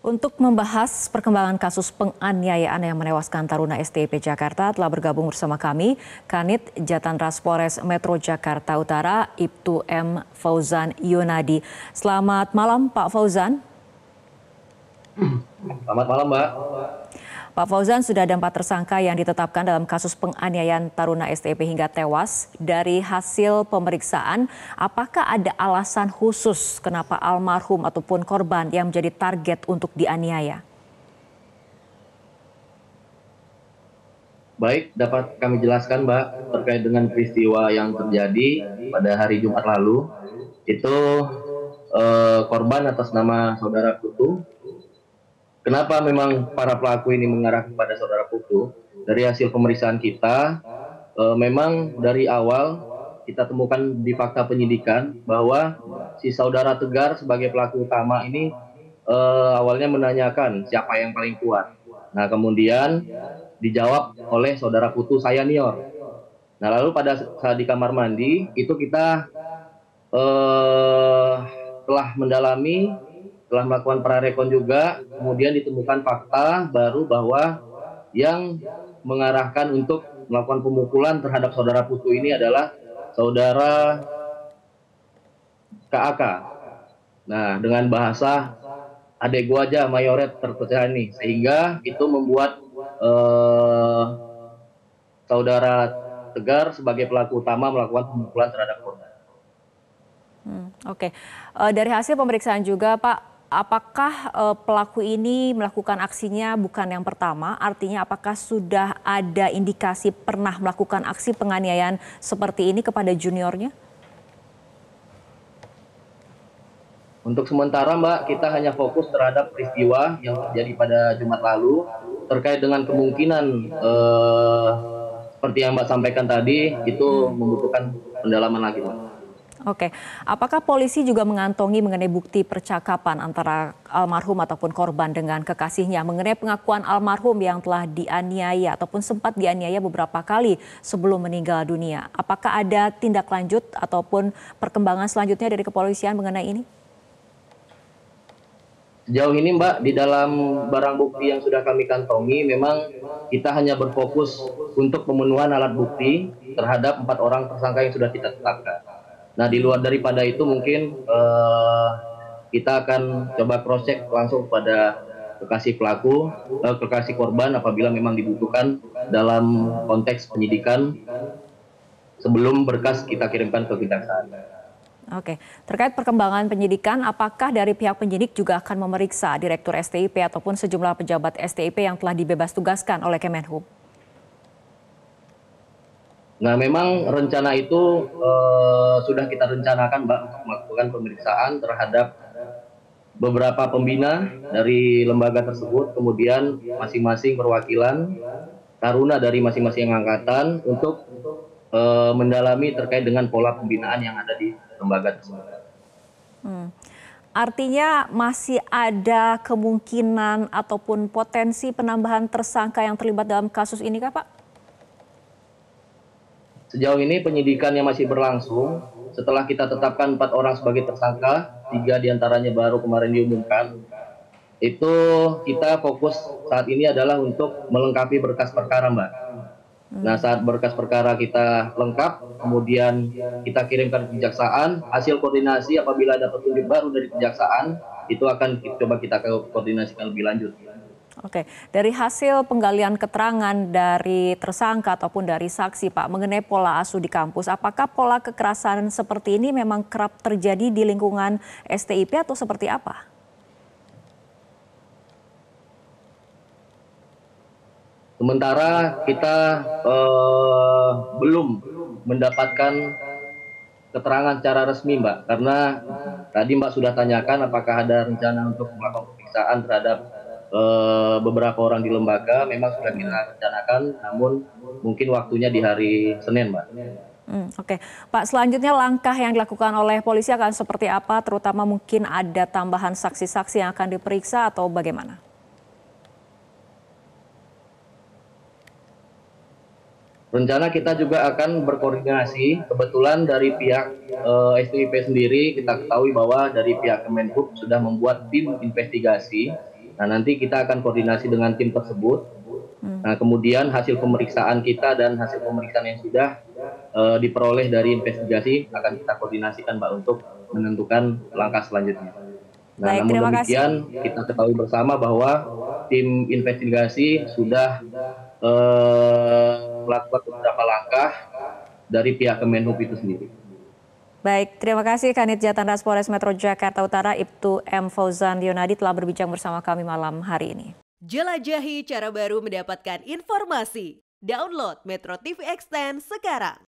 Untuk membahas perkembangan kasus penganiayaan yang menewaskan taruna STIP Jakarta telah bergabung bersama kami Kanit Jatanras Polres Metro Jakarta Utara Ibtu M. Fauzan Yunadi. Selamat malam Pak Fauzan. Selamat malam Mbak. Pak Fauzan, sudah ada 4 tersangka yang ditetapkan dalam kasus penganiayaan taruna STIP hingga tewas. Dari hasil pemeriksaan, apakah ada alasan khusus kenapa almarhum ataupun korban yang menjadi target untuk dianiaya? Baik, dapat kami jelaskan Mbak terkait dengan peristiwa yang terjadi pada hari Jumat lalu. Itu korban atas nama Saudara Putu. Kenapa memang para pelaku ini mengarah kepada Saudara Putu? Dari hasil pemeriksaan kita, memang dari awal kita temukan di fakta penyidikan bahwa si Saudara Tegar sebagai pelaku utama ini awalnya menanyakan siapa yang paling kuat. Nah, kemudian dijawab oleh Saudara Putu, saya Nior. Nah, lalu pada saat di kamar mandi itu kita telah mendalami, telah melakukan prarekon juga, kemudian ditemukan fakta baru bahwa yang mengarahkan untuk melakukan pemukulan terhadap Saudara Putu ini adalah Saudara KAK. Nah, dengan bahasa adek gua aja mayoret terpercaya nih, sehingga itu membuat Saudara Tegar sebagai pelaku utama melakukan pemukulan terhadap korban. Oke. Dari hasil pemeriksaan juga Pak, apakah pelaku ini melakukan aksinya bukan yang pertama? Artinya apakah sudah ada indikasi pernah melakukan aksi penganiayaan seperti ini kepada juniornya? Untuk sementara Mbak, kita hanya fokus terhadap peristiwa yang terjadi pada Jumat lalu terkait dengan kemungkinan seperti yang Mbak sampaikan tadi, itu membutuhkan pendalaman lagi Mbak. Oke, apakah polisi juga mengantongi mengenai bukti percakapan antara almarhum ataupun korban dengan kekasihnya mengenai pengakuan almarhum yang telah dianiaya ataupun sempat dianiaya beberapa kali sebelum meninggal dunia? Apakah ada tindak lanjut ataupun perkembangan selanjutnya dari kepolisian mengenai ini? Sejauh ini Mbak, di dalam barang bukti yang sudah kami kantongi, memang kita hanya berfokus untuk pemenuhan alat bukti terhadap 4 orang tersangka yang sudah kita tetapkan. Nah, di luar daripada itu mungkin kita akan coba cross check langsung pada kekasih pelaku, kekasih korban apabila memang dibutuhkan dalam konteks penyidikan sebelum berkas kita kirimkan ke kejaksaan. Oke, terkait perkembangan penyidikan, apakah dari pihak penyidik juga akan memeriksa Direktur STIP ataupun sejumlah pejabat STIP yang telah dibebas tugaskan oleh Kemenhub? Nah, memang rencana itu sudah kita rencanakan Mbak untuk melakukan pemeriksaan terhadap beberapa pembina dari lembaga tersebut, kemudian masing-masing perwakilan taruna dari masing-masing angkatan untuk mendalami terkait dengan pola pembinaan yang ada di lembaga tersebut. Artinya masih ada kemungkinan ataupun potensi penambahan tersangka yang terlibat dalam kasus ini kah Pak? Sejauh ini penyidikannya masih berlangsung. Setelah kita tetapkan 4 orang sebagai tersangka, 3 diantaranya baru kemarin diumumkan. Itu kita fokus saat ini adalah untuk melengkapi berkas perkara Mbak. Nah, saat berkas perkara kita lengkap, kemudian kita kirimkan ke kejaksaan, hasil koordinasi apabila ada petunjuk baru dari kejaksaan, itu akan coba kita koordinasikan lebih lanjut. Oke, dari hasil penggalian keterangan dari tersangka ataupun dari saksi Pak mengenai pola asuh di kampus, apakah pola kekerasan seperti ini memang kerap terjadi di lingkungan STIP atau seperti apa? Sementara kita belum mendapatkan keterangan secara resmi Mbak, karena tadi Mbak sudah tanyakan apakah ada rencana untuk melakukan pemeriksaan terhadap beberapa orang di lembaga. Memang sudah kita rencanakan, namun mungkin waktunya di hari Senin Mbak. Oke, Pak, selanjutnya langkah yang dilakukan oleh polisi akan seperti apa, terutama mungkin ada tambahan saksi-saksi yang akan diperiksa atau bagaimana? Rencana kita juga akan berkoordinasi, kebetulan dari pihak STIP sendiri kita ketahui bahwa dari pihak Kemenhub sudah membuat tim investigasi Nah, nanti kita akan koordinasi dengan tim tersebut. Nah, kemudian hasil pemeriksaan kita dan hasil pemeriksaan yang sudah diperoleh dari investigasi akan kita koordinasikan, Mbak, untuk menentukan langkah selanjutnya. Nah, Baik, namun terima kasih. demikian kita ketahui bersama bahwa tim investigasi sudah melakukan beberapa langkah dari pihak Kemenhub itu sendiri. Baik, terima kasih Kanit Jatanras Polres Metro Jakarta Utara Ibtu M. Fauzan Yonadi telah berbincang bersama kami malam hari ini. Jelajahi cara baru mendapatkan informasi. Download Metro TV Extend sekarang.